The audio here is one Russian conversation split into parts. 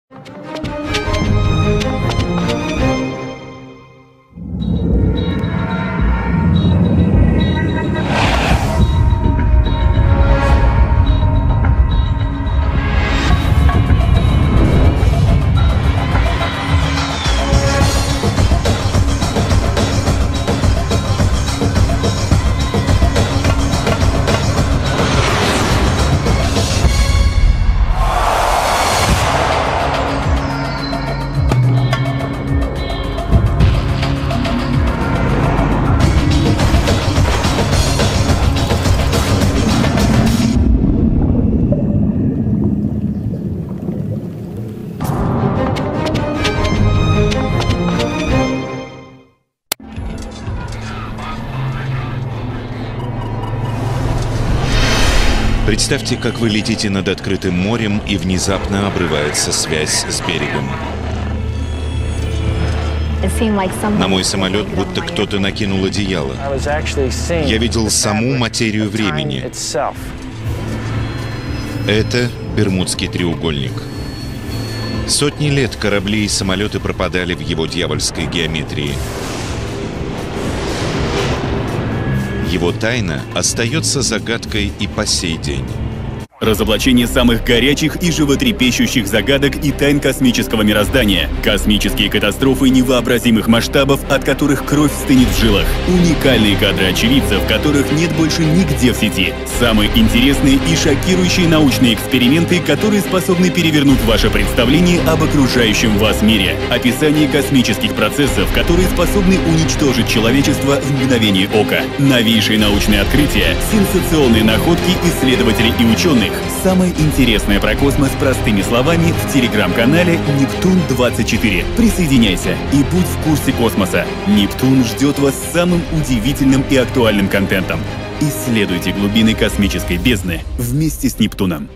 Представьте, как вы летите над открытым морем, и внезапно обрывается связь с берегом. На мой самолет будто кто-то накинул одеяло. Я видел саму материю времени. Это Бермудский треугольник. Сотни лет корабли и самолеты пропадали в его дьявольской геометрии. Его тайна остается загадкой и по сей день. Разоблачение самых горячих и животрепещущих загадок и тайн космического мироздания. Космические катастрофы невообразимых масштабов, от которых кровь стынет в жилах. Уникальные кадры очевидцев, которых нет больше нигде в сети. Самые интересные и шокирующие научные эксперименты, которые способны перевернуть ваше представление об окружающем вас мире. Описание космических процессов, которые способны уничтожить человечество в мгновение ока. Новейшие научные открытия, сенсационные находки исследователей и ученых. Самое интересное про космос простыми словами в телеграм-канале Нептун-24. Присоединяйся и будь в курсе космоса. Нептун ждет вас с самым удивительным и актуальным контентом. Исследуйте глубины космической бездны вместе с Нептуном.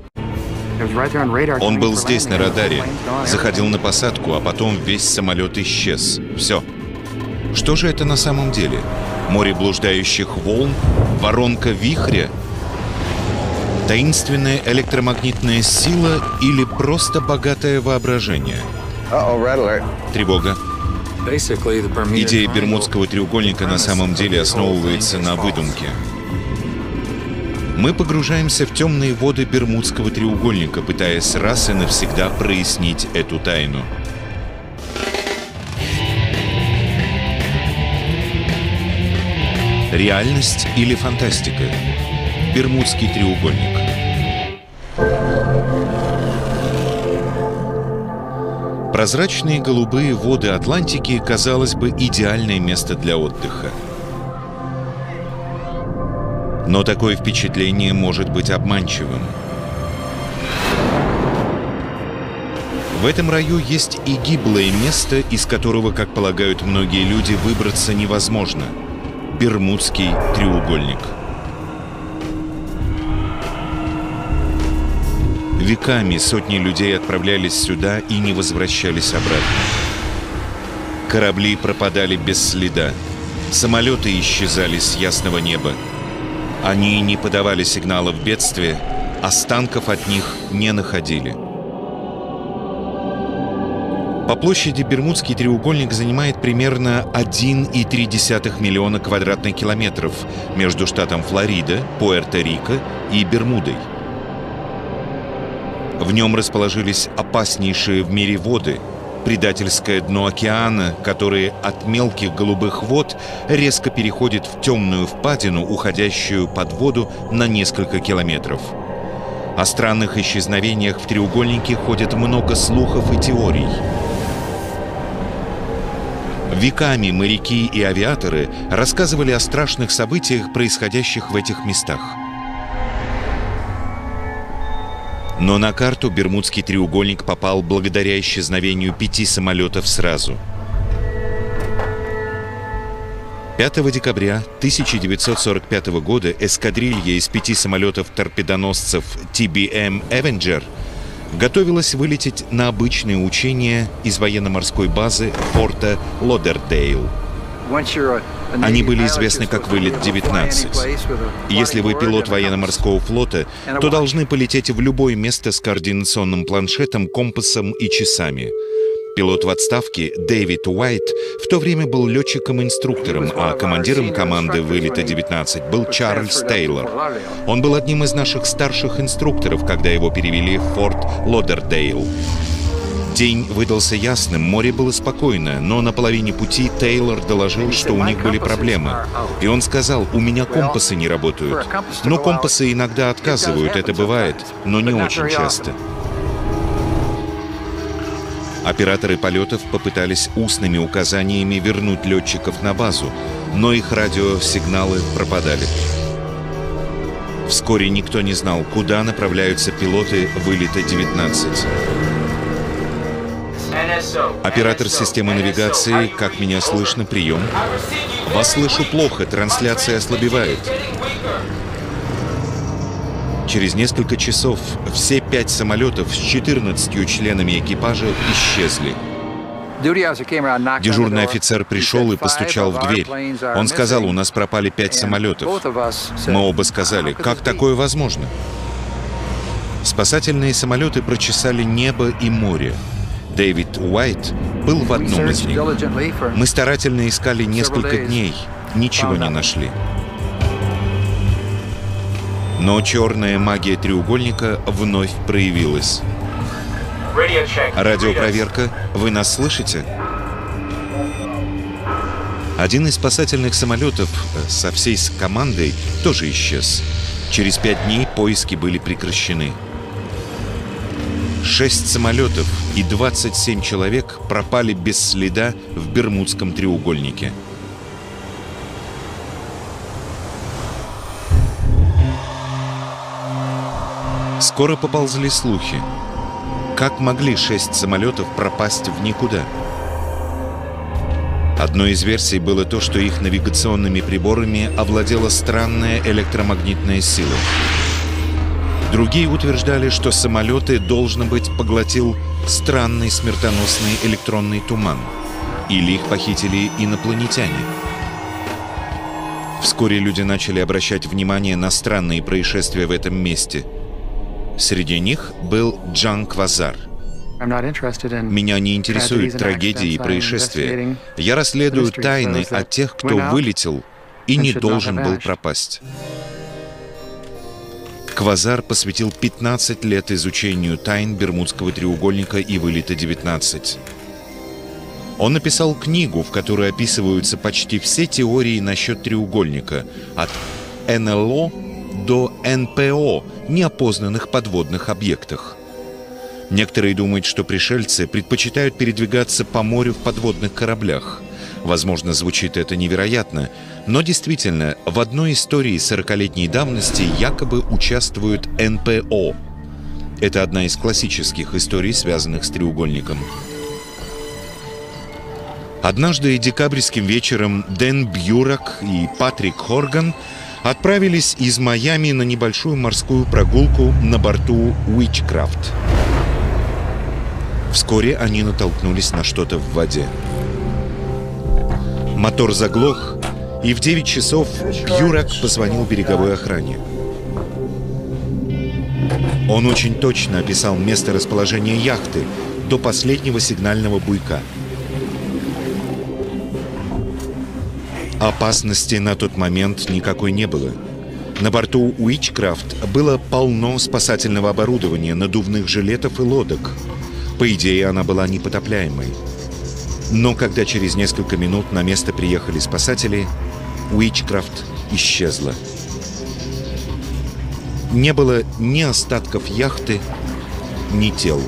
Он был здесь, на радаре. Заходил на посадку, а потом весь самолет исчез. Все. Что же это на самом деле? Море блуждающих волн? Воронка вихря? Таинственная электромагнитная сила или просто богатое воображение? Тревога. Идея Бермудского треугольника на самом деле основывается на выдумке. Мы погружаемся в темные воды Бермудского треугольника, пытаясь раз и навсегда прояснить эту тайну. Реальность или фантастика? Бермудский треугольник. Прозрачные голубые воды Атлантики, казалось бы, идеальное место для отдыха. Но такое впечатление может быть обманчивым. В этом раю есть и гиблое место, из которого, как полагают многие люди, выбраться невозможно. Бермудский треугольник. Веками сотни людей отправлялись сюда и не возвращались обратно. Корабли пропадали без следа. Самолеты исчезали с ясного неба. Они не подавали сигналов бедствия, останков от них не находили. По площади Бермудский треугольник занимает примерно 1,3 миллиона квадратных километров между штатом Флорида, Пуэрто-Рико и Бермудой. В нем расположились опаснейшие в мире воды, предательское дно океана, которое от мелких голубых вод резко переходит в темную впадину, уходящую под воду на несколько километров. О странных исчезновениях в треугольнике ходит много слухов и теорий. Веками моряки и авиаторы рассказывали о страшных событиях, происходящих в этих местах. Но на карту Бермудский треугольник попал благодаря исчезновению 5 самолетов сразу. 5 декабря 1945 года эскадрилья из 5 самолетов-торпедоносцев TBM Avenger готовилась вылететь на обычные учения из военно-морской базы форта Лодердейл. Они были известны как «Вылет-19». Если вы пилот военно-морского флота, то должны полететь в любое место с координационным планшетом, компасом и часами. Пилот в отставке Дэвид Уайт в то время был летчиком-инструктором, а командиром команды «Вылета-19» был Чарльз Тейлор. Он был одним из наших старших инструкторов, когда его перевели в Форт Лодердейл. День выдался ясным, море было спокойно, но на половине пути Тейлор доложил, что у них были проблемы. И он сказал: «У меня компасы не работают». Но компасы иногда отказывают, это бывает, но не очень часто. Операторы полетов попытались устными указаниями вернуть летчиков на базу, но их радиосигналы пропадали. Вскоре никто не знал, куда направляются пилоты «Вылета-19». Оператор системы навигации, как меня слышно, прием. Вас слышу плохо, трансляция ослабевает. Через несколько часов все 5 самолетов с 14 членами экипажа исчезли. Дежурный офицер пришел и постучал в дверь. Он сказал: «У нас пропали 5 самолетов». Мы оба сказали: «Как такое возможно?» Спасательные самолеты прочесали небо и море. Дэвид Уайт был в одном из них. Мы старательно искали несколько дней, ничего не нашли. Но черная магия треугольника вновь проявилась. Радиопроверка, вы нас слышите? Один из спасательных самолетов со всей командой тоже исчез. Через 5 дней поиски были прекращены. 6 самолетов и 27 человек пропали без следа в Бермудском треугольнике. Скоро поползли слухи. Как могли 6 самолетов пропасть в никуда? Одной из версий было то, что их навигационными приборами овладела странная электромагнитная сила. Другие утверждали, что самолеты, должно быть, поглотил странный смертоносный электронный туман. Или их похитили инопланетяне. Вскоре люди начали обращать внимание на странные происшествия в этом месте. Среди них был Джан Квазар. Меня не интересуют трагедии и происшествия. Я расследую тайны о тех, кто вылетел и не должен был пропасть. Квазар посвятил 15 лет изучению тайн Бермудского треугольника и Вылета-19. Он написал книгу, в которой описываются почти все теории насчет треугольника, от НЛО до НПО, неопознанных подводных объектах. Некоторые думают, что пришельцы предпочитают передвигаться по морю в подводных кораблях. Возможно, звучит это невероятно, но действительно, в одной истории 40-летней давности якобы участвует НПО. Это одна из классических историй, связанных с треугольником. Однажды декабрьским вечером Дэн Бьюрак и Патрик Хорган отправились из Майами на небольшую морскую прогулку на борту Witchcraft. Вскоре они натолкнулись на что-то в воде. Мотор заглох, и в 9 часов Бьюрак позвонил береговой охране. Он очень точно описал место расположения яхты до последнего сигнального буйка. Опасности на тот момент никакой не было. На борту Witchcraft было полно спасательного оборудования, надувных жилетов и лодок. По идее, она была непотопляемой. Но когда через несколько минут на место приехали спасатели, Witchcraft исчезла. Не было ни остатков яхты, ни тел.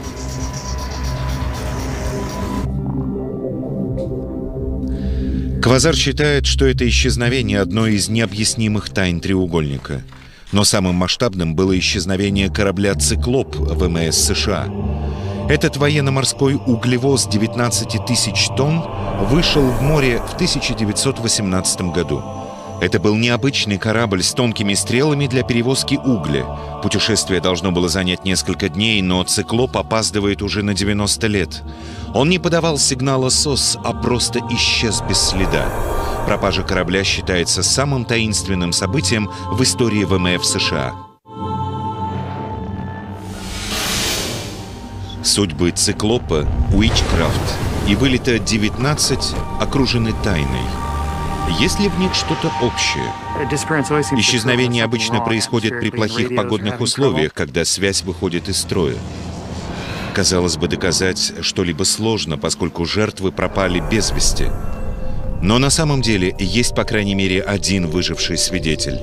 Квазар считает, что это исчезновение – одно из необъяснимых тайн треугольника. Но самым масштабным было исчезновение корабля «Циклоп» ВМС США. Этот военно-морской углевоз 19 тысяч тонн вышел в море в 1918 году. Это был необычный корабль с тонкими стрелами для перевозки угля. Путешествие должно было занять несколько дней, но «Циклоп» опаздывает уже на 90 лет. Он не подавал сигнала СОС, а просто исчез без следа. Пропажа корабля считается самым таинственным событием в истории ВМФ США. Судьбы «Циклопа», «Уичкрафт» и вылета 19 окружены тайной. Есть ли в них что-то общее? Исчезновение обычно происходит при плохих погодных условиях, когда связь выходит из строя. Казалось бы, доказать что-либо сложно, поскольку жертвы пропали без вести. Но на самом деле есть, по крайней мере, один выживший свидетель.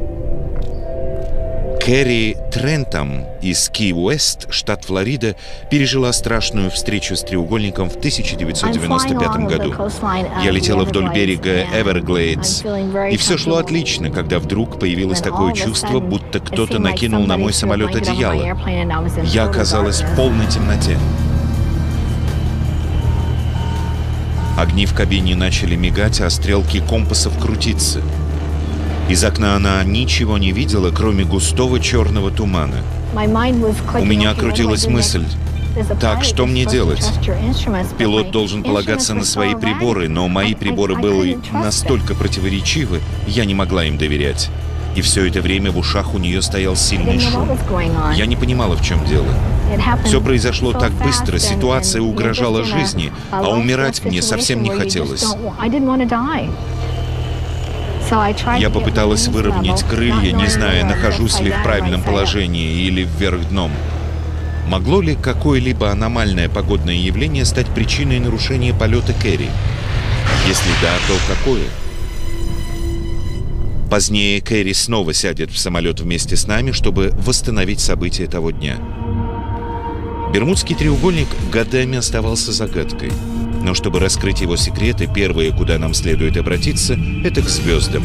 Кэрри Трентам из Ки-Уэст, штат Флорида, пережила страшную встречу с треугольником в 1995 году. Я летела вдоль берега Эверглейдс, и все шло отлично, когда вдруг появилось такое чувство, будто кто-то накинул на мой самолет одеяло. Я оказалась в полной темноте. Огни в кабине начали мигать, а стрелки компасов крутиться. Из окна она ничего не видела, кроме густого черного тумана. У меня крутилась мысль: так, что мне делать? Пилот должен полагаться на свои приборы, но мои приборы были настолько противоречивы, я не могла им доверять. И все это время в ушах у нее стоял сильный шум. Я не понимала, в чем дело. Все произошло так быстро, ситуация угрожала жизни, а умирать мне совсем не хотелось. Я попыталась выровнять крылья, не зная, нахожусь ли в правильном положении или вверх дном. Могло ли какое-либо аномальное погодное явление стать причиной нарушения полета Кэрри? Если да, то какое? Позднее Кэрри снова сядет в самолет вместе с нами, чтобы восстановить события того дня. Бермудский треугольник годами оставался загадкой. Но чтобы раскрыть его секреты, первое, куда нам следует обратиться, это к звездам.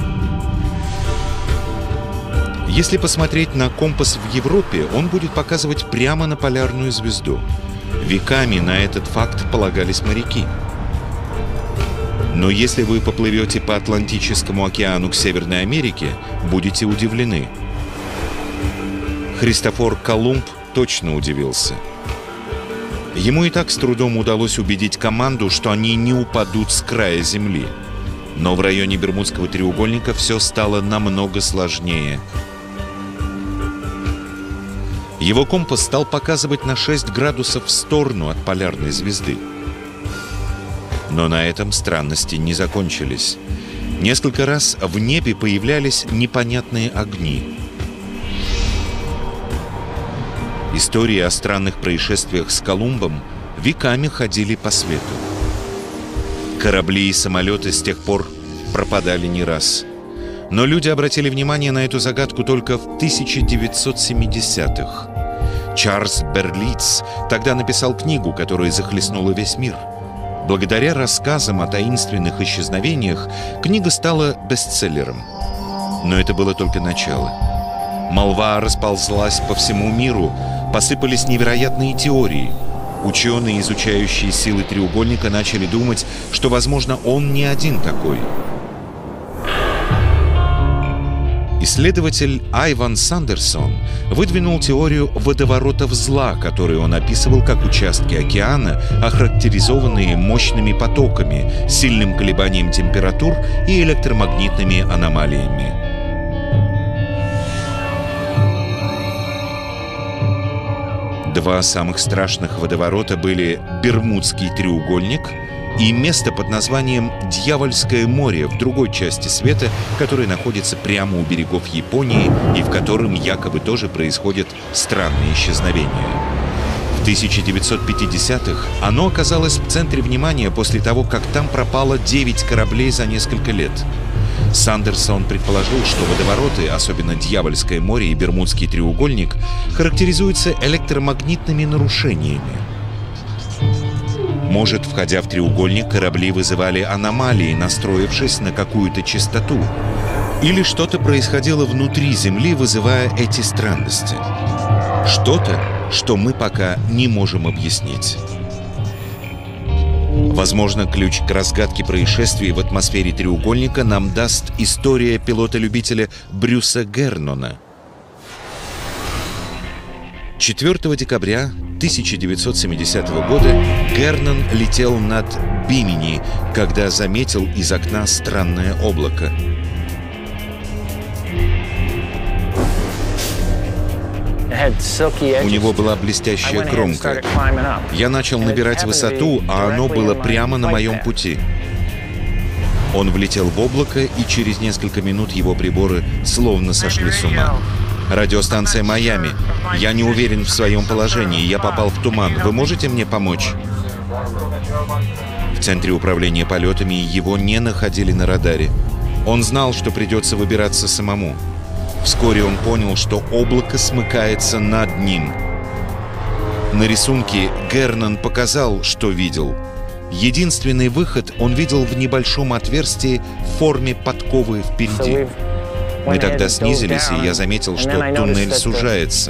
Если посмотреть на компас в Европе, он будет показывать прямо на полярную звезду. Веками на этот факт полагались моряки. Но если вы поплывете по Атлантическому океану к Северной Америке, будете удивлены. Христофор Колумб точно удивился. Ему и так с трудом удалось убедить команду, что они не упадут с края Земли. Но в районе Бермудского треугольника все стало намного сложнее. Его компас стал показывать на 6 градусов в сторону от полярной звезды. Но на этом странности не закончились. Несколько раз в небе появлялись непонятные огни. Истории о странных происшествиях с Колумбом веками ходили по свету. Корабли и самолеты с тех пор пропадали не раз. Но люди обратили внимание на эту загадку только в 1970-х. Чарльз Берлиц тогда написал книгу, которая захлестнула весь мир. Благодаря рассказам о таинственных исчезновениях книга стала бестселлером. Но это было только начало. Молва расползлась по всему миру, посыпались невероятные теории. Ученые, изучающие силы треугольника, начали думать, что, возможно, он не один такой. Исследователь Айван Сандерсон выдвинул теорию водоворотов зла, которую он описывал как участки океана, охарактеризованные мощными потоками, сильным колебанием температур и электромагнитными аномалиями. Два самых страшных водоворота были Бермудский треугольник и место под названием Дьявольское море в другой части света, которое находится прямо у берегов Японии и в котором якобы тоже происходят странные исчезновения. В 1950-х оно оказалось в центре внимания после того, как там пропало 9 кораблей за несколько лет. Сандерсон предположил, что водовороты, особенно Дьявольское море и Бермудский треугольник, характеризуются электромагнитными нарушениями. Может, входя в треугольник, корабли вызывали аномалии, настроившись на какую-то частоту. Или что-то происходило внутри Земли, вызывая эти странности. Что-то, что мы пока не можем объяснить. Возможно, ключ к разгадке происшествий в атмосфере треугольника нам даст история пилота-любителя Брюса Гернона. 4 декабря 1970 года Гернон летел над Бимини, когда заметил из окна странное облако. У него была блестящая кромка. Я начал набирать высоту, а оно было прямо на моем пути. Он влетел в облако, и через несколько минут его приборы словно сошли с ума. Радиостанция «Майами». Я не уверен в своем положении. Я попал в туман. Вы можете мне помочь? В Центре управления полетами его не находили на радаре. Он знал, что придется выбираться самому. Вскоре он понял, что облако смыкается над ним. На рисунке Гернон показал, что видел. Единственный выход он видел в небольшом отверстии в форме подковы впереди. Мы тогда снизились, и я заметил, что туннель сужается.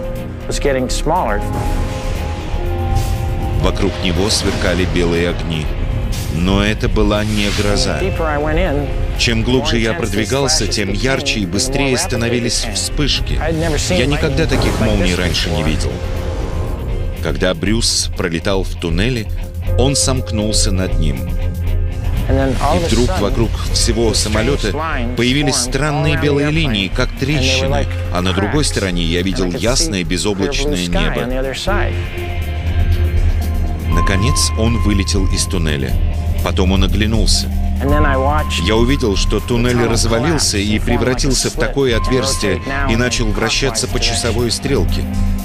Вокруг него сверкали белые огни. Но это была не гроза. Чем глубже я продвигался, тем ярче и быстрее становились вспышки. Я никогда таких молний раньше не видел. Когда Брюс пролетал в туннеле, он сомкнулся над ним. И вдруг вокруг всего самолета появились странные белые линии, как трещины, а на другой стороне я видел ясное безоблачное небо. Наконец он вылетел из туннеля. Потом он оглянулся. Я увидел, что туннель развалился и превратился в такое отверстие и начал вращаться по часовой стрелке.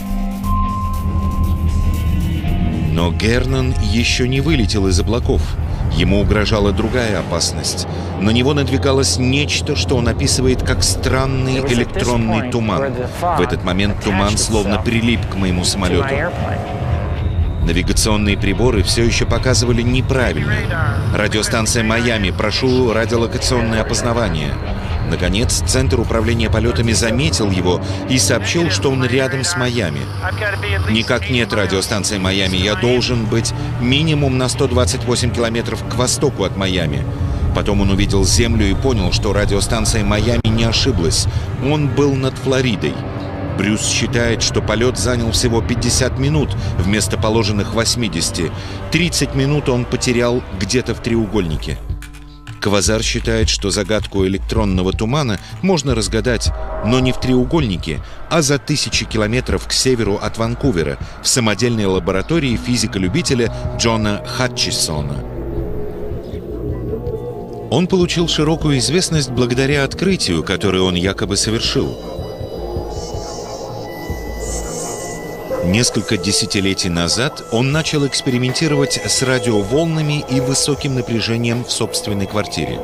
Но Гернон еще не вылетел из облаков. Ему угрожала другая опасность. На него надвигалось нечто, что он описывает как странный электронный туман. В этот момент туман словно прилип к моему самолету. Навигационные приборы все еще показывали неправильно. Радиостанция «Майами», прошу радиолокационное опознавание. Наконец, Центр управления полетами заметил его и сообщил, что он рядом с Майами. Никак нет, радиостанция «Майами», я должен быть минимум на 128 километров к востоку от Майами. Потом он увидел Землю и понял, что радиостанция «Майами» не ошиблась. Он был над Флоридой. Брюс считает, что полет занял всего 50 минут вместо положенных 80. 30 минут он потерял где-то в треугольнике. Квазар считает, что загадку электронного тумана можно разгадать, но не в треугольнике, а за 1000 километров к северу от Ванкувера, в самодельной лаборатории физика-любителя Джона Хатчисона. Он получил широкую известность благодаря открытию, которое он якобы совершил. Несколько десятилетий назад он начал экспериментировать с радиоволнами и высоким напряжением в собственной квартире.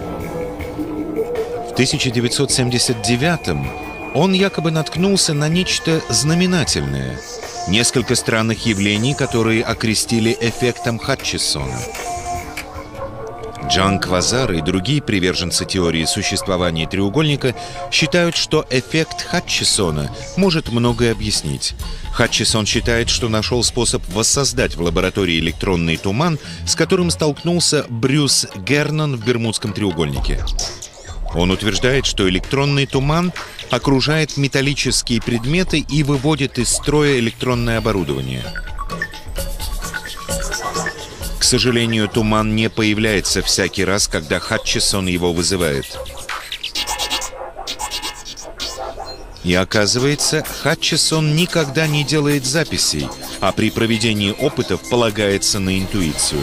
В 1979-м он якобы наткнулся на нечто знаменательное. Несколько странных явлений, которые окрестили эффектом Хатчисона. Джан Квазар и другие приверженцы теории существования треугольника считают, что эффект Хатчисона может многое объяснить. Хатчисон считает, что нашел способ воссоздать в лаборатории электронный туман, с которым столкнулся Брюс Гернон в Бермудском треугольнике. Он утверждает, что электронный туман окружает металлические предметы и выводит из строя электронное оборудование. К сожалению, туман не появляется всякий раз, когда Хатчисон его вызывает. И оказывается, Хатчисон никогда не делает записей, а при проведении опытов полагается на интуицию.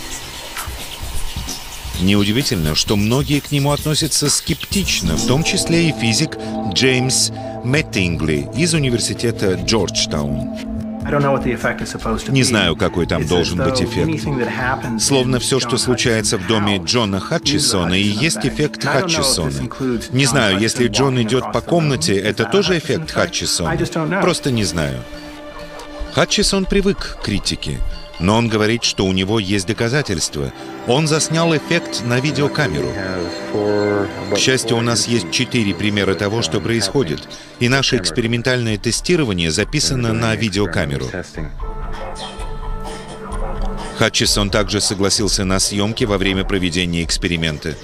Неудивительно, что многие к нему относятся скептично, в том числе и физик Джеймс Мэттингли из университета Джорджтаун. Не знаю, какой там должен быть эффект. Словно все, что случается в доме Джона Хатчисона, и есть эффект Хатчисона. Не знаю, если Джон идет по комнате, это тоже эффект Хатчисона? Просто не знаю. Хатчисон привык к критике, но он говорит, что у него есть доказательства. Он заснял эффект на видеокамеру. К счастью, у нас есть 4 примера того, что происходит, и наше экспериментальное тестирование записано на видеокамеру. Хатчисон также согласился на съемки во время проведения эксперимента.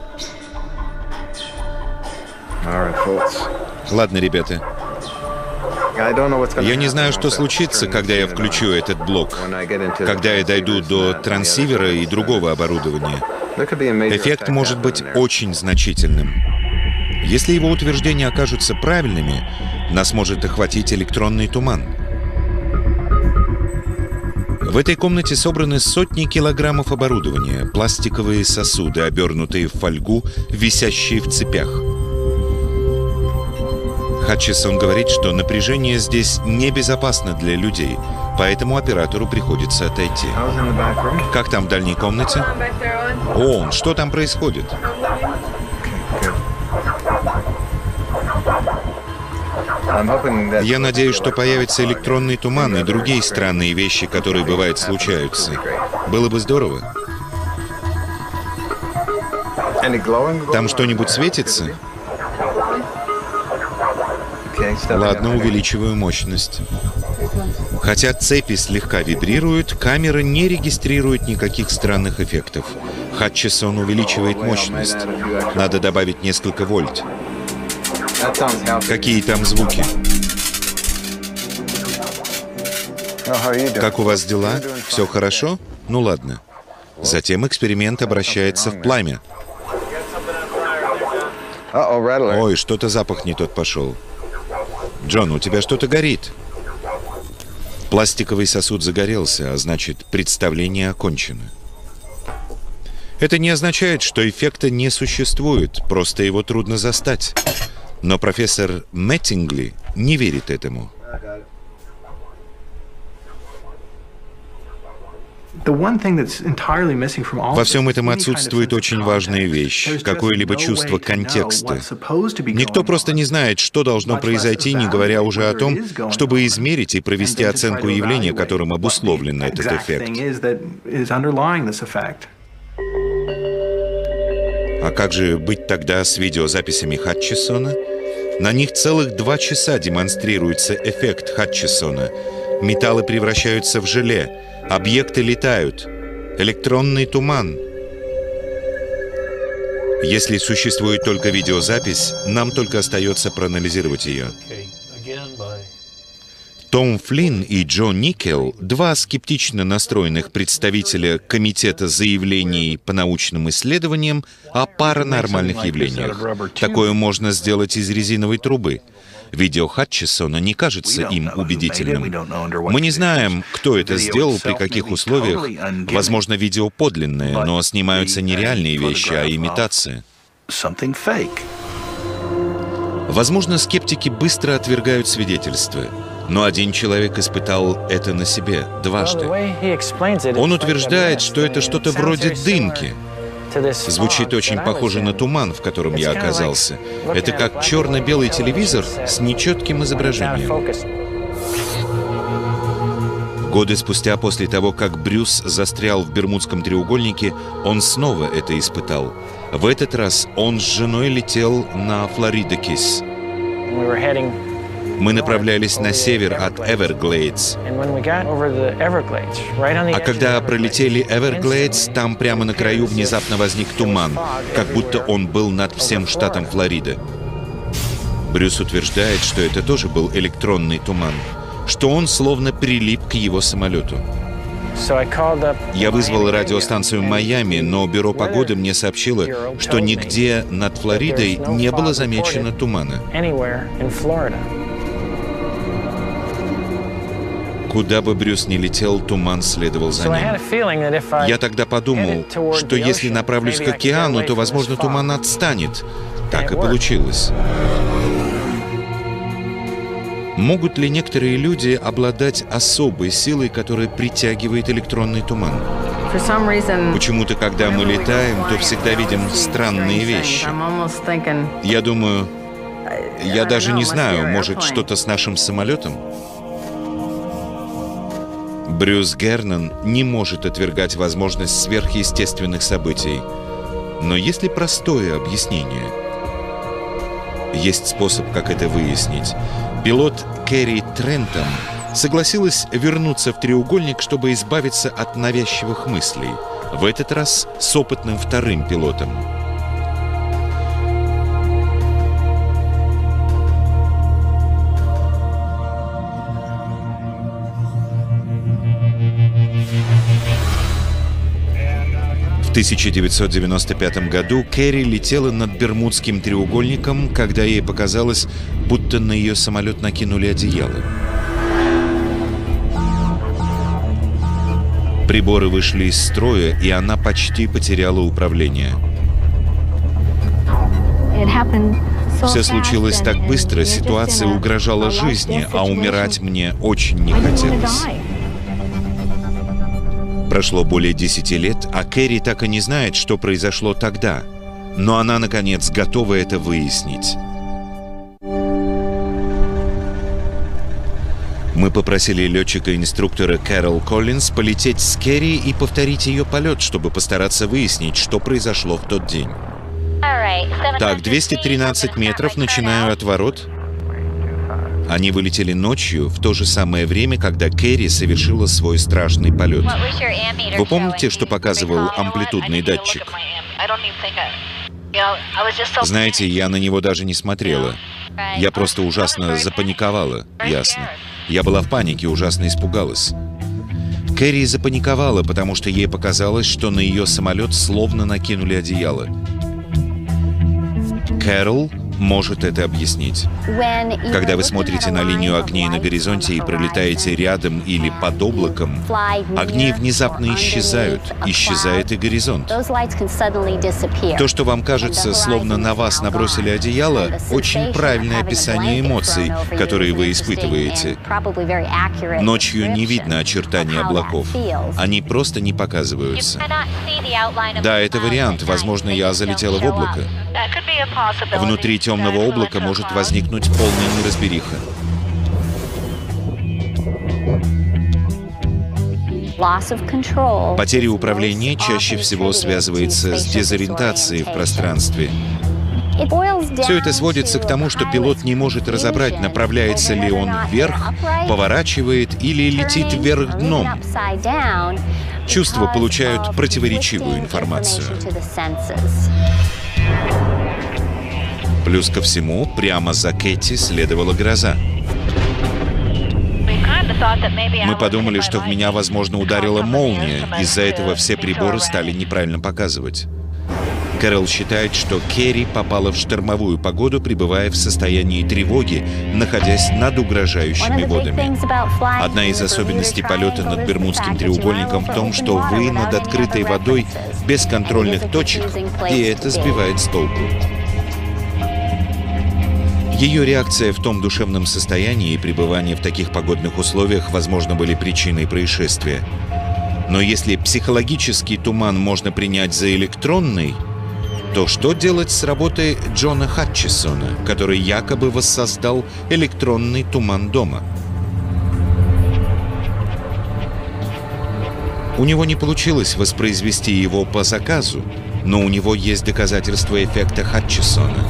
Ладно, ребята. Я не знаю, что случится, когда я включу этот блок, когда я дойду до трансивера и другого оборудования. Эффект может быть очень значительным. Если его утверждения окажутся правильными, нас может охватить электронный туман. В этой комнате собраны сотни килограммов оборудования, пластиковые сосуды, обернутые в фольгу, висящие в цепях. Хатчисон говорит, что напряжение здесь небезопасно для людей, поэтому оператору приходится отойти. Как там в дальней комнате? О, что там происходит? Я надеюсь, что появится электронный туман и другие странные вещи, которые, бывает, случаются. Было бы здорово. Там что-нибудь светится? Ладно, увеличиваю мощность. Хотя цепи слегка вибрируют, камера не регистрирует никаких странных эффектов. Хатчисон увеличивает мощность. Надо добавить несколько вольт. Какие там звуки? Как у вас дела? Все хорошо? Ну ладно. Затем эксперимент обращается в пламя. Ой, что-то запах не тот пошел. Джон, у тебя что-то горит. Пластиковый сосуд загорелся, а значит, представление окончено. Это не означает, что эффекта не существует, просто его трудно застать. Но профессор Мэттингли не верит этому. Во всем этом отсутствует очень важная вещь, какое-либо чувство контекста. Никто просто не знает, что должно произойти, не говоря уже о том, чтобы измерить и провести оценку явления, которым обусловлен этот эффект. А как же быть тогда с видеозаписями Хатчисона? На них целых 2 часа демонстрируется эффект Хатчисона. Металлы превращаются в желе, объекты летают, электронный туман. Если существует только видеозапись, нам только остается проанализировать ее. Том Флинн и Джо Никел, 2 скептично настроенных представителя Комитета заявлений по научным исследованиям о паранормальных явлениях. Такое можно сделать из резиновой трубы. Видео Хатчисона не кажется им убедительным. Мы не знаем, кто это сделал, при каких условиях. Возможно, видео подлинное, но снимаются не реальные вещи, а имитация. Возможно, скептики быстро отвергают свидетельства. Но один человек испытал это на себе дважды. Он утверждает, что это что-то вроде дымки. Звучит очень похоже на туман, в котором я оказался. Это как черно-белый телевизор с нечетким изображением. Годы спустя, после того, как Брюс застрял в Бермудском треугольнике, он снова это испытал. В этот раз он с женой летел на Флорида-Кис. Мы направлялись на север от Эверглейдс. А когда пролетели Эверглейдс, там прямо на краю внезапно возник туман, как будто он был над всем штатом Флорида. Брюс утверждает, что это тоже был электронный туман, что он словно прилип к его самолету. Я вызвал радиостанцию Майами, но бюро погоды мне сообщило, что нигде над Флоридой не было замечено тумана. Куда бы Брюс ни летел, туман следовал за ним. Я тогда подумал, что если направлюсь к океану, то, возможно, туман отстанет. Так и получилось. Могут ли некоторые люди обладать особой силой, которая притягивает электронный туман? Почему-то, когда мы летаем, то всегда видим странные вещи. Я думаю, я даже не знаю, может, что-то с нашим самолетом? Брюс Гернан не может отвергать возможность сверхъестественных событий. Но есть ли простое объяснение? Есть способ, как это выяснить. Пилот Керри Трентон согласилась вернуться в треугольник, чтобы избавиться от навязчивых мыслей, в этот раз с опытным вторым пилотом. В 1995 году Кэрри летела над Бермудским треугольником, когда ей показалось, будто на ее самолет накинули одеяло. Приборы вышли из строя, и она почти потеряла управление. Все случилось так быстро, ситуация угрожала жизни, а умирать мне очень не хотелось. Прошло более 10 лет, а Кэрри так и не знает, что произошло тогда. Но она, наконец, готова это выяснить. Мы попросили летчика-инструктора Кэрол Коллинз полететь с Кэрри и повторить ее полет, чтобы постараться выяснить, что произошло в тот день. Так, 213 метров, начинаю от ворот. Они вылетели ночью, в то же самое время, когда Кэрри совершила свой страшный полет. Вы помните, что показывал амплитудный датчик? Знаете, я на него даже не смотрела. Я просто ужасно запаниковала, ясно. Я была в панике, ужасно испугалась. Кэрри запаниковала, потому что ей показалось, что на ее самолет словно накинули одеяло. Кэрол может это объяснить. Когда вы смотрите на линию огней на горизонте и пролетаете рядом или под облаком, огни внезапно исчезают, исчезает и горизонт. То, что вам кажется, словно на вас набросили одеяло, очень правильное описание эмоций, которые вы испытываете. Ночью не видно очертаний облаков. Они просто не показываются. Да, это вариант. Возможно, я залетела в облако. Внутри темного облака может возникнуть полная неразбериха. Потеря управления чаще всего связывается с дезориентацией в пространстве. Все это сводится к тому, что пилот не может разобрать, направляется ли он вверх, поворачивает или летит вверх дном. Чувства получают противоречивую информацию. Плюс ко всему, прямо за Кэти следовала гроза. Мы подумали, что в меня, возможно, ударила молния. Из-за этого все приборы стали неправильно показывать. Кэрол считает, что Кэрри попала в штормовую погоду, пребывая в состоянии тревоги, находясь над угрожающими водами. Одна из особенностей полета над Бермудским треугольником в том, что вы над открытой водой без контрольных точек, и это сбивает с толку. Ее реакция в том душевном состоянии и пребывание в таких погодных условиях, возможно, были причиной происшествия. Но если психологический туман можно принять за электронный, то что делать с работой Джона Хатчисона, который якобы воссоздал электронный туман дома? У него не получилось воспроизвести его по заказу, но у него есть доказательства эффекта Хатчисона.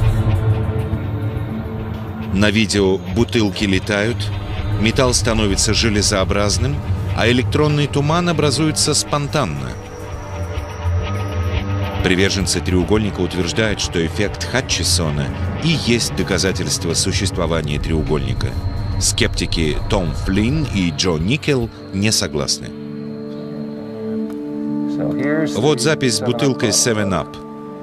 На видео бутылки летают, металл становится железообразным, а электронный туман образуется спонтанно. Приверженцы треугольника утверждают, что эффект Хатчисона и есть доказательство существования треугольника. Скептики Том Флинн и Джо Никел не согласны. Вот запись с бутылкой 7-Up.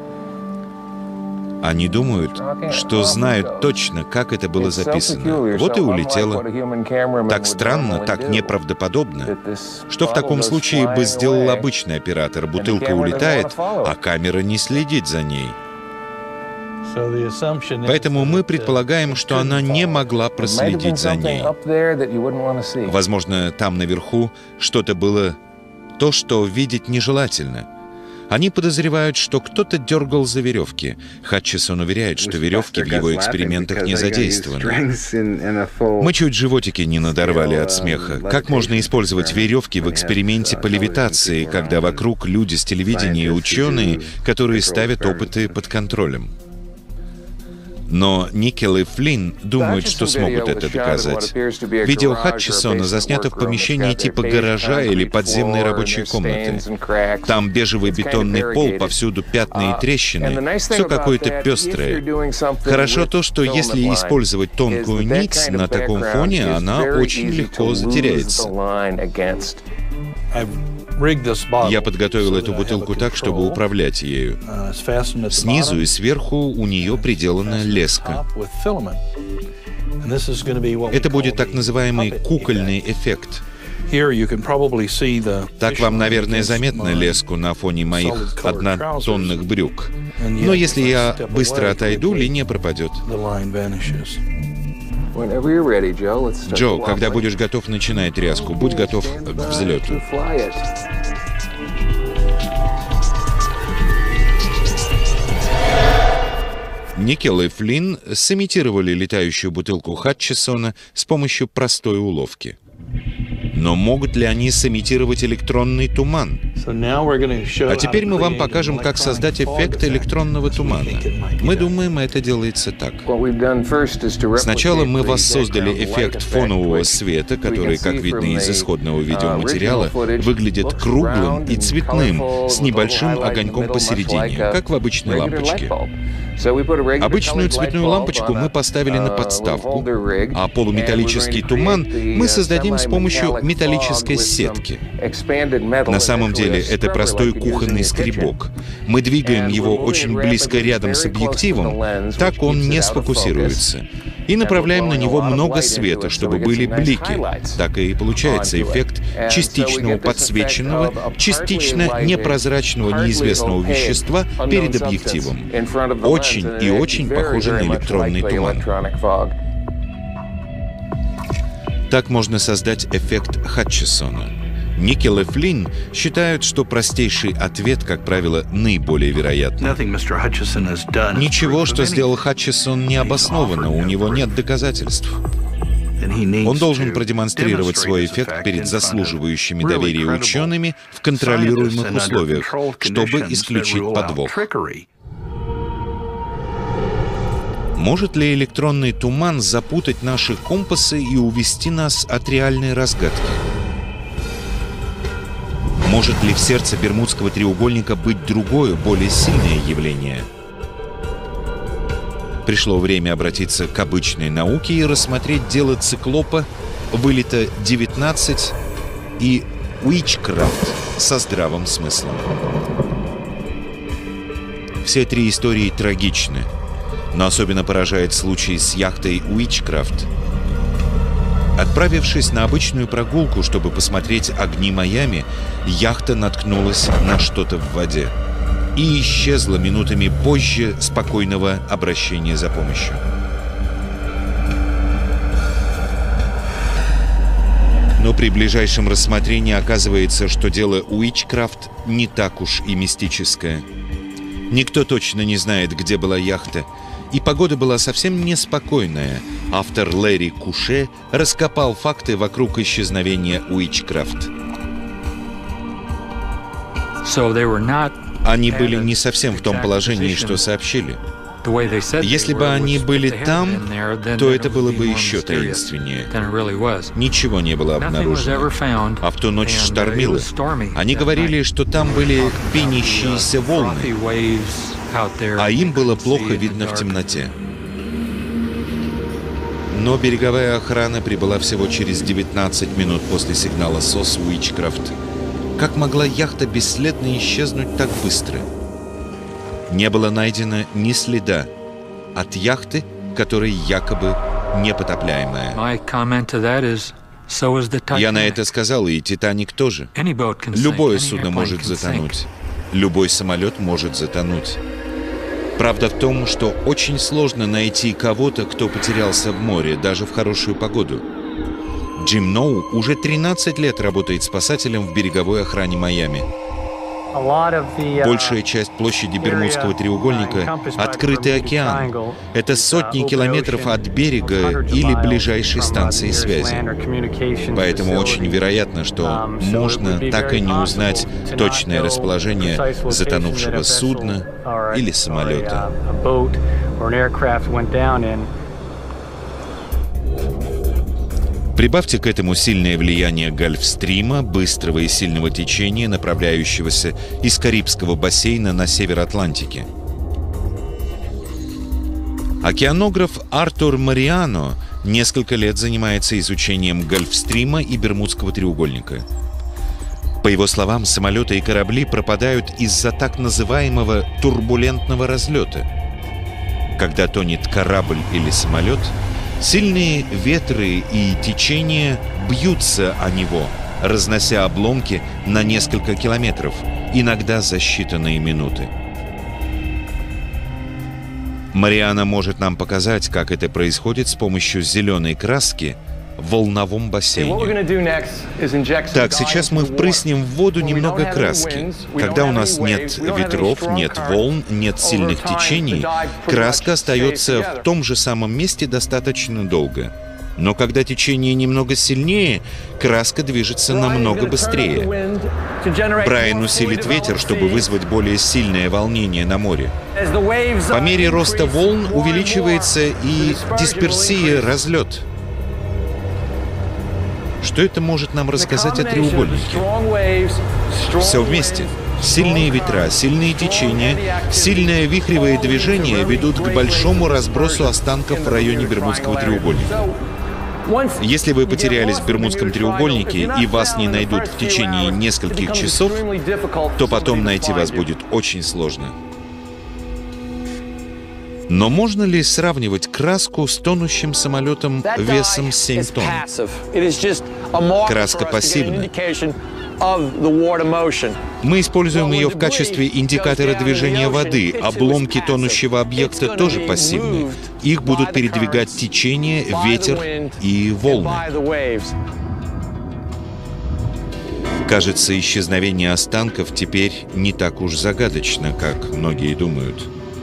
Они думают, что знают точно, как это было записано. Вот и улетело. Так странно, так неправдоподобно. Что в таком случае бы сделал обычный оператор? Бутылка улетает, а камера не следит за ней. Поэтому мы предполагаем, что она не могла проследить за ней. Возможно, там наверху что-то было, то, что видеть нежелательно. Они подозревают, что кто-то дергал за веревки. Хатчисон уверяет, что веревки в его экспериментах не задействованы. Мы чуть животики не надорвали от смеха. Как можно использовать веревки в эксперименте по левитации, когда вокруг люди с телевидения и ученые, которые ставят опыты под контролем? Но Никел и Флинн думают, что смогут это доказать. Видео Хатчисона заснято в помещении типа гаража или подземной рабочей комнаты. Там бежевый бетонный пол, повсюду пятна и трещины, все какое-то пестрое. Хорошо то, что если использовать тонкую нить на таком фоне, она очень легко затеряется. Я подготовил эту бутылку так, чтобы управлять ею. Снизу и сверху у нее приделана леска. Это будет так называемый кукольный эффект. Так вам, наверное, заметно леску на фоне моих однотонных брюк. Но если я быстро отойду, линия пропадет. Джо, когда будешь готов, начинай тряску. Будь готов к взлету. Никел и Флинн сымитировали летающую бутылку Хатчисона с помощью простой уловки. Но могут ли они сымитировать электронный туман? А теперь мы вам покажем, как создать эффект электронного тумана. Мы думаем, это делается так. Сначала мы воссоздали эффект фонового света, который, как видно из исходного видеоматериала, выглядит круглым и цветным, с небольшим огоньком посередине, как в обычной лампочке. Обычную цветную лампочку мы поставили на подставку, а полуметаллический туман мы создадим с помощью металлической сетки. На самом деле это простой кухонный скребок. Мы двигаем его очень близко рядом с объективом, так он не сфокусируется. И направляем на него много света, чтобы были блики. Так и получается эффект частичного подсвеченного, частично непрозрачного неизвестного вещества перед объективом. Очень и очень похоже на электронный туман. Так можно создать эффект Хатчисона. Никел и Флинн считают, что простейший ответ, как правило, наиболее вероятный. Ничего, что сделал Хатчисон, не обосновано, у него нет доказательств. Он должен продемонстрировать свой эффект перед заслуживающими доверия учеными в контролируемых условиях, чтобы исключить подвох. Может ли электронный туман запутать наши компасы и увести нас от реальной разгадки? Может ли в сердце Бермудского треугольника быть другое, более сильное явление? Пришло время обратиться к обычной науке и рассмотреть дело циклопа, вылета 19 и Уичкрафт со здравым смыслом. Все три истории трагичны, но особенно поражает случай с яхтой Уичкрафт. Отправившись на обычную прогулку, чтобы посмотреть огни Майами, яхта наткнулась на что-то в воде и исчезла минутами позже спокойного обращения за помощью. Но при ближайшем рассмотрении оказывается, что дело Уичкрафт не так уж и мистическое. Никто точно не знает, где была яхта, и погода была совсем неспокойная. Автор Лэри Куше раскопал факты вокруг исчезновения Уичкрафт. Они были не совсем в том положении, что сообщили. Если бы они были там, то это было бы еще таинственнее. Ничего не было обнаружено. А в ту ночь штормило. Они говорили, что там были пенящиеся волны, а им было плохо видно в темноте. Но береговая охрана прибыла всего через 19 минут после сигнала СОС Уичкрафт. Как могла яхта бесследно исчезнуть так быстро? Не было найдено ни следа от яхты, которая якобы непотопляемая. Я на это сказал, и «Титаник» тоже. Любое судно может затонуть. Любой самолет может затонуть. Правда в том, что очень сложно найти кого-то, кто потерялся в море, даже в хорошую погоду. Джим Ноу уже 13 лет работает спасателем в береговой охране Майами. Большая часть площади Бермудского треугольника — открытый океан. Это сотни километров от берега или ближайшей станции связи. Поэтому очень вероятно, что можно так и не узнать точное расположение затонувшего судна или самолета. Прибавьте к этому сильное влияние Гольфстрима, быстрого и сильного течения, направляющегося из Карибского бассейна на север Атлантики. Океанограф Артур Мариано несколько лет занимается изучением Гольфстрима и Бермудского треугольника. По его словам, самолеты и корабли пропадают из-за так называемого турбулентного разлета. Когда тонет корабль или самолет, сильные ветры и течения бьются о него, разнося обломки на несколько километров, иногда за считанные минуты. Мариано может нам показать, как это происходит с помощью зеленой краски в волновом бассейне. Так, сейчас мы впрыснем в воду немного краски. Когда у нас нет ветров, нет волн, нет сильных течений, краска остается в том же самом месте достаточно долго. Но когда течение немного сильнее, краска движется намного быстрее. Брайан усилит ветер, чтобы вызвать более сильное волнение на море. По мере роста волн увеличивается и дисперсия, разлет. Что это может нам рассказать о треугольнике? Все вместе. Сильные ветра, сильные течения, сильное вихревое движение ведут к большому разбросу останков в районе Бермудского треугольника. Если вы потерялись в Бермудском треугольнике и вас не найдут в течение нескольких часов, то потом найти вас будет очень сложно. Но можно ли сравнивать краску с тонущим самолетом весом 7 тонн? Краска пассивна. Мы используем ее в качестве индикатора движения воды. Обломки тонущего объекта тоже пассивны. Их будут передвигать течение, ветер и волны. Кажется, исчезновение останков теперь не так уж загадочно, как многие думают.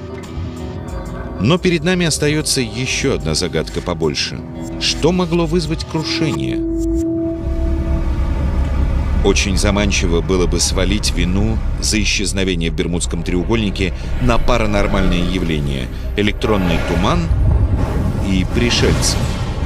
Но перед нами остается еще одна загадка побольше. Что могло вызвать крушение? Очень заманчиво было бы свалить вину за исчезновение в Бермудском треугольнике на паранормальные явления — электронный туман и пришельцев.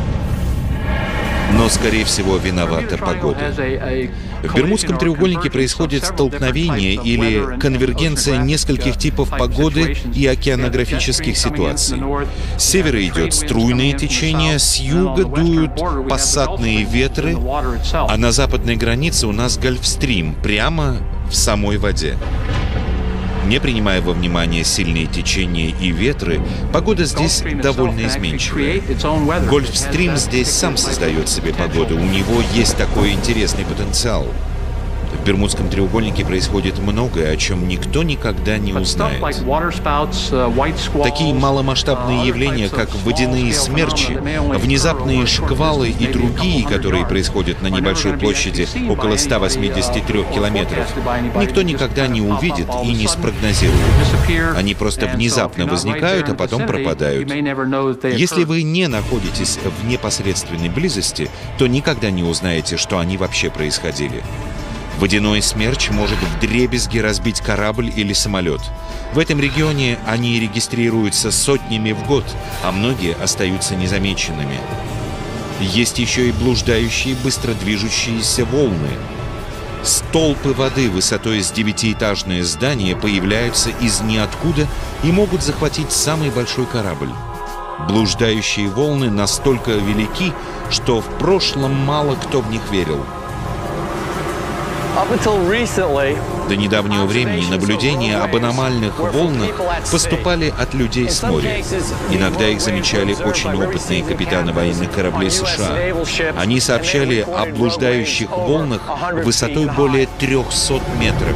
Но, скорее всего, виновата погода. В Бермудском треугольнике происходит столкновение или конвергенция нескольких типов погоды и океанографических ситуаций. С севера идет струйное течение, с юга дуют пассатные ветры, а на западной границе у нас Гольфстрим, прямо в самой воде. Не принимая во внимание сильные течения и ветры, погода здесь довольно изменчивая. Гольфстрим здесь сам создает себе погоду, у него есть такой интересный потенциал. В Бермудском треугольнике происходит многое, о чем никто никогда не узнает. Такие маломасштабные явления, как водяные смерчи, внезапные шквалы и другие, которые происходят на небольшой площади около 183 километров, никто никогда не увидит и не спрогнозирует. Они просто внезапно возникают, а потом пропадают. Если вы не находитесь в непосредственной близости, то никогда не узнаете, что они вообще происходили. Водяной смерч может вдребезги разбить корабль или самолет. В этом регионе они регистрируются сотнями в год, а многие остаются незамеченными. Есть еще и блуждающие, быстро движущиеся волны. Столпы воды высотой с 9-этажное здание появляются из ниоткуда и могут захватить самый большой корабль. Блуждающие волны настолько велики, что в прошлом мало кто в них верил. До недавнего времени наблюдения об аномальных волнах поступали от людей с моря. Иногда их замечали очень опытные капитаны военных кораблей США. Они сообщали о блуждающих волнах высотой более 300 метров.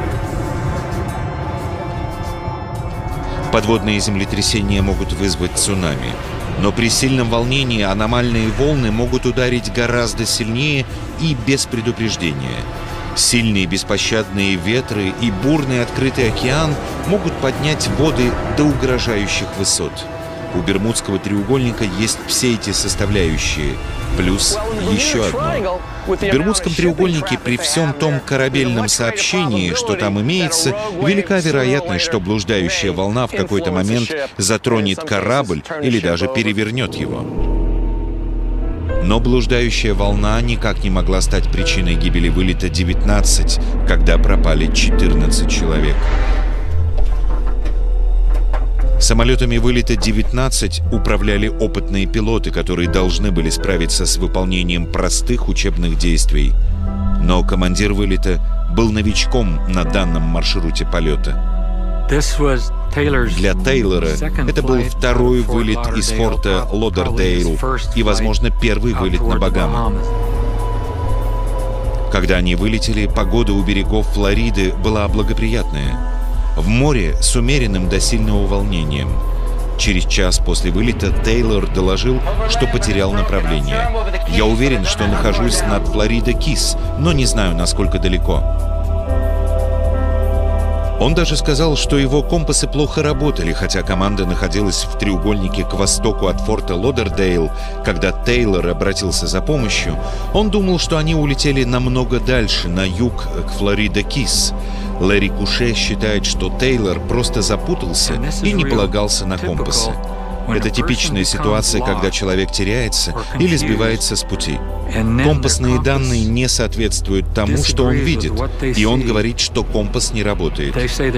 Подводные землетрясения могут вызвать цунами. Но при сильном волнении аномальные волны могут ударить гораздо сильнее и без предупреждения. Сильные беспощадные ветры и бурный открытый океан могут поднять воды до угрожающих высот. У Бермудского треугольника есть все эти составляющие, плюс еще одно. В Бермудском треугольнике при всем том корабельном сообщении, что там имеется, велика вероятность, что блуждающая волна в какой-то момент затронет корабль или даже перевернет его. Но блуждающая волна никак не могла стать причиной гибели вылета 19, когда пропали 14 человек. Самолетами вылета 19 управляли опытные пилоты, которые должны были справиться с выполнением простых учебных действий. Но командир вылета был новичком на данном маршруте полета. Для Тейлора это был второй вылет из форта Лодердейл и, возможно, первый вылет на Багамы. Когда они вылетели, погода у берегов Флориды была благоприятная. В море с умеренным до сильного волнением. Через час после вылета Тейлор доложил, что потерял направление. «Я уверен, что нахожусь над Флорида-Кис, но не знаю, насколько далеко». Он даже сказал, что его компасы плохо работали, хотя команда находилась в треугольнике к востоку от форта Лодердейл. Когда Тейлор обратился за помощью, он думал, что они улетели намного дальше, на юг, к Флорида-Кис. Лэри Куше считает, что Тейлор просто запутался и не полагался на компасы. Это типичная ситуация, когда человек теряется или сбивается с пути. Компасные данные не соответствуют тому, что он видит, и он говорит, что компас не работает.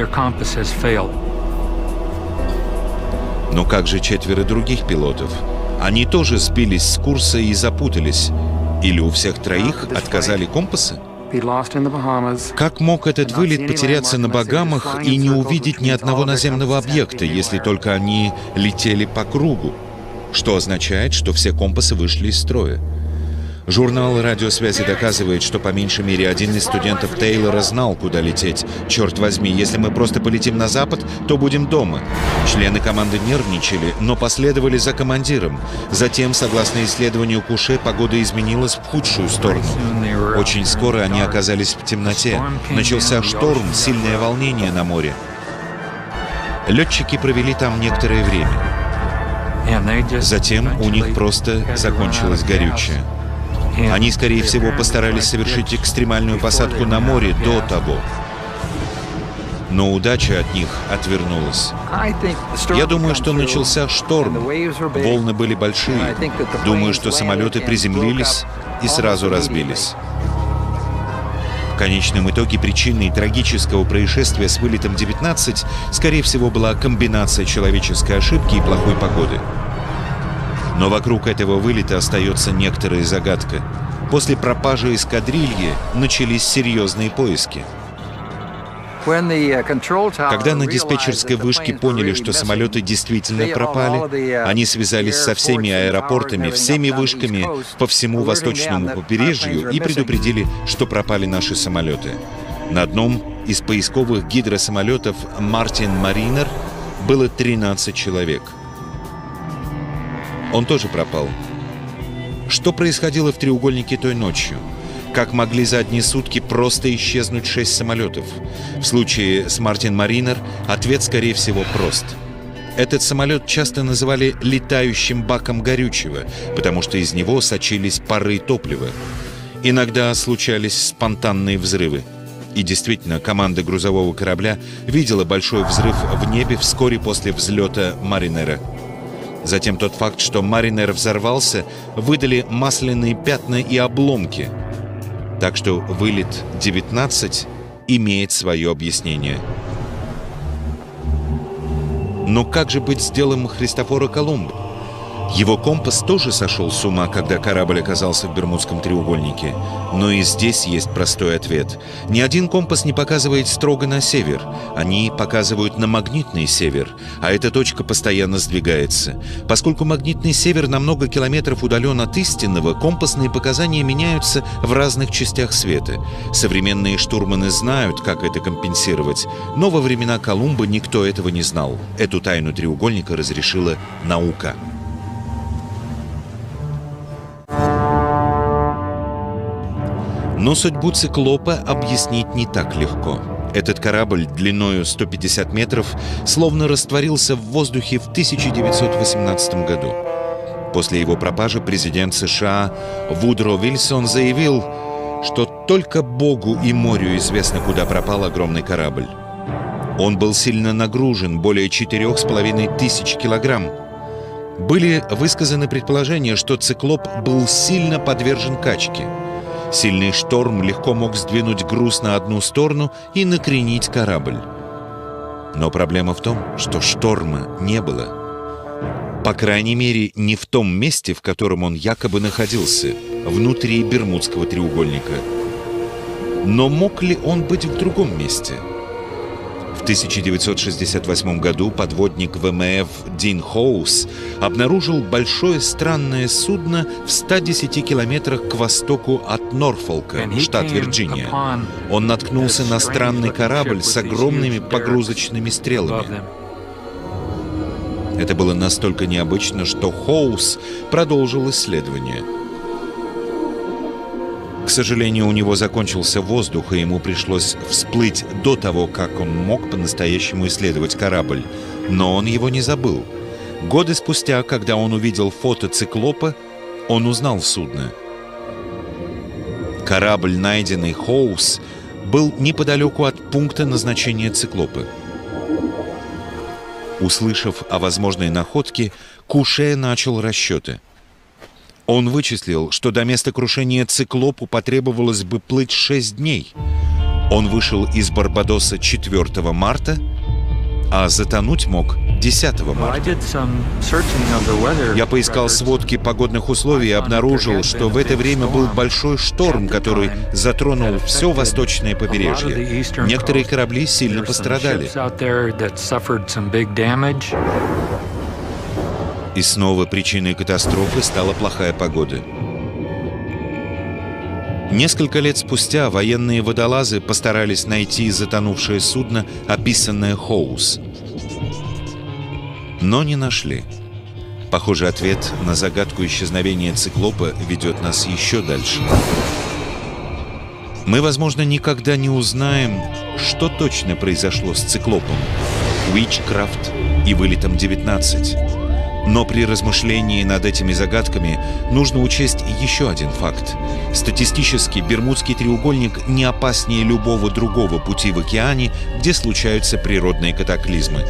Но как же 4 других пилотов? Они тоже сбились с курса и запутались. Или у всех троих отказали компасы? Как мог этот вылет потеряться на Багамах и не увидеть ни одного наземного объекта, если только они летели по кругу? Что означает, что все компасы вышли из строя. Журнал радиосвязи доказывает, что по меньшей мере один из студентов Тейлора знал, куда лететь. Черт возьми, если мы просто полетим на запад, то будем дома. Члены команды нервничали, но последовали за командиром. Затем, согласно исследованию Куше, погода изменилась в худшую сторону. Очень скоро они оказались в темноте. Начался шторм, сильное волнение на море. Летчики провели там некоторое время. Затем у них просто закончилось горючее. Они, скорее всего, постарались совершить экстремальную посадку на море до того. Но удача от них отвернулась. Я думаю, что начался шторм. Волны были большие. Думаю, что самолеты приземлились и сразу разбились. В конечном итоге причиной трагического происшествия с вылетом 19, скорее всего, была комбинация человеческой ошибки и плохой погоды. Но вокруг этого вылета остается некоторая загадка. После пропажи эскадрильи начались серьезные поиски. Когда на диспетчерской вышке поняли, что самолеты действительно пропали, они связались со всеми аэропортами, всеми вышками по всему восточному побережью и предупредили, что пропали наши самолеты. На одном из поисковых гидросамолетов «Мартин Маринер» было 13 человек. Он тоже пропал. Что происходило в треугольнике той ночью? Как могли за одни сутки просто исчезнуть 6 самолетов? В случае с Мартин Маринер ответ, скорее всего, прост. Этот самолет часто называли «летающим баком горючего», потому что из него сочились пары топлива. Иногда случались спонтанные взрывы. И действительно, команда грузового корабля видела большой взрыв в небе вскоре после взлета Маринера. Затем тот факт, что Маринер взорвался, выдали масляные пятна и обломки. Так что вылет 19 имеет свое объяснение. Но как же быть с делом Христофора Колумба? Его компас тоже сошел с ума, когда корабль оказался в Бермудском треугольнике. Но и здесь есть простой ответ. Ни один компас не показывает строго на север. Они показывают на магнитный север, а эта точка постоянно сдвигается. Поскольку магнитный север на много километров удален от истинного, компасные показания меняются в разных частях света. Современные штурманы знают, как это компенсировать, но во времена Колумба никто этого не знал. Эту тайну треугольника разрешила наука. Но судьбу циклопа объяснить не так легко. Этот корабль длиною 150 метров словно растворился в воздухе в 1918 году. После его пропажи президент США Вудро Вильсон заявил, что только Богу и морю известно, куда пропал огромный корабль. Он был сильно нагружен, более 4500 килограмм. Были высказаны предположения, что «Циклоп» был сильно подвержен качке. Сильный шторм легко мог сдвинуть груз на одну сторону и накренить корабль. Но проблема в том, что шторма не было. По крайней мере, не в том месте, в котором он якобы находился, внутри Бермудского треугольника. Но мог ли он быть в другом месте? В 1968 году подводник ВМФ Дин Хоус обнаружил большое странное судно в 110 километрах к востоку от Норфолка, штат Вирджиния. Он наткнулся на странный корабль с огромными погрузочными стрелами. Это было настолько необычно, что Хоус продолжил исследование. К сожалению, у него закончился воздух, и ему пришлось всплыть до того, как он мог по-настоящему исследовать корабль. Но он его не забыл. Годы спустя, когда он увидел фото «Циклопа», он узнал судно. Корабль, найденный Хоус, был неподалеку от пункта назначения «Циклопа». Услышав о возможной находке, Куше начал расчеты. Он вычислил, что до места крушения «Циклопу» потребовалось бы плыть 6 дней. Он вышел из Барбадоса 4 марта, а затонуть мог 10 марта. Я поискал сводки погодных условий и обнаружил, что в это время был большой шторм, который затронул все восточное побережье. Некоторые корабли сильно пострадали. И снова причиной катастрофы стала плохая погода. Несколько лет спустя военные водолазы постарались найти затонувшее судно, описанное Хоус. Но не нашли. Похоже, ответ на загадку исчезновения «Циклопа» ведет нас еще дальше. Мы, возможно, никогда не узнаем, что точно произошло с «Циклопом», «Уичкрафт» и вылетом 19. Но при размышлении над этими загадками нужно учесть еще один факт. Статистически Бермудский треугольник не опаснее любого другого пути в океане, где случаются природные катаклизмы.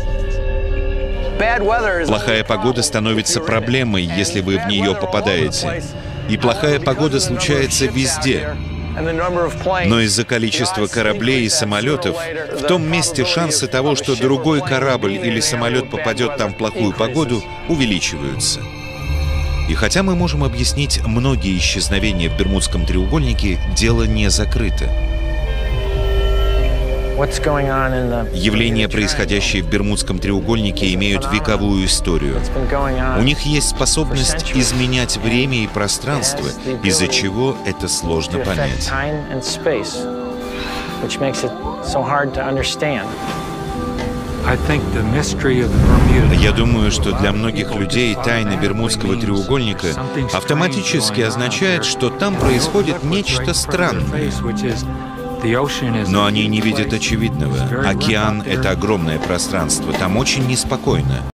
Плохая погода становится проблемой, если вы в нее попадаете. И плохая погода случается везде. Но из-за количества кораблей и самолетов в том месте шансы того, что другой корабль или самолет попадет там в плохую погоду, увеличиваются. И хотя мы можем объяснить многие исчезновения в Бермудском треугольнике, дело не закрыто. Явления, происходящие в Бермудском треугольнике, имеют вековую историю. У них есть способность изменять время и пространство, из-за чего это сложно понять. Я думаю, что для многих людей тайна Бермудского треугольника автоматически означает, что там происходит нечто странное. Но они не видят очевидного. Океан — это огромное пространство, там очень неспокойно.